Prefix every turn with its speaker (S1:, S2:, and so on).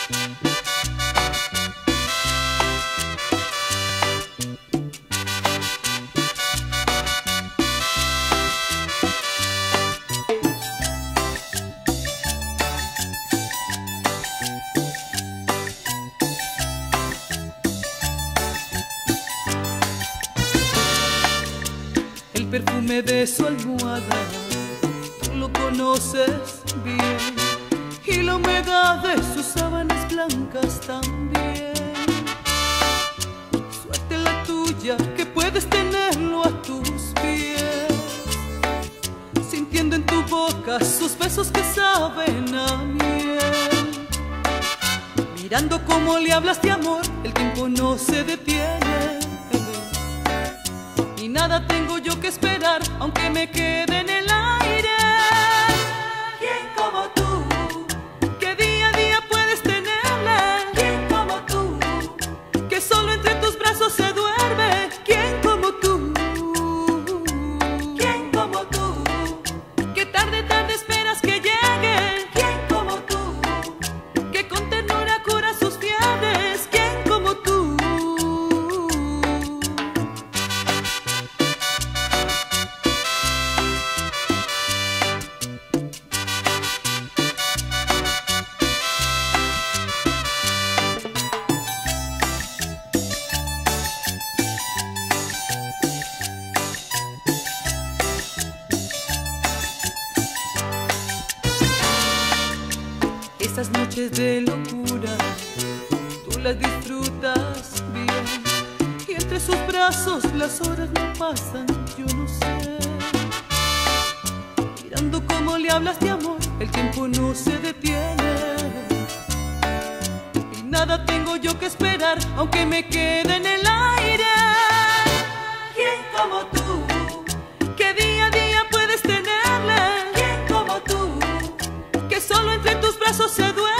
S1: El perfume de su almohada, tú lo conoces bien, y la humedad de sus sábanas blancas también. Suerte la tuya que puedes tenerlo a tus pies, sintiendo en tu boca sus besos que saben a miel. Mirando cómo le hablas de amor, el tiempo no se detiene. Y nada tengo yo que esperar, aunque me quede en el aire. ¿Quién como tú? Que día a día puedes tenerle. ¿Quién como tú? Que solo entre tus brazos se duerme. ¿Quién como tú? ¿Quién como tú? Que tarde, tarde esperas que llegue. ¿Quién como tú? Que con ternura cura sus fiebres. ¿Quién como tú? Esas noches de locura, tú las disfrutas bien, y entre sus brazos las horas no pasan, yo no sé. Mirando cómo le hablas de amor, el tiempo no se detiene. Y nada tengo yo que esperar, aunque me quede en el aire. ¿Quién como tú? Que día a día puedes tenerle. ¿Quién como tú? Que solo entre tus brazos se duerme.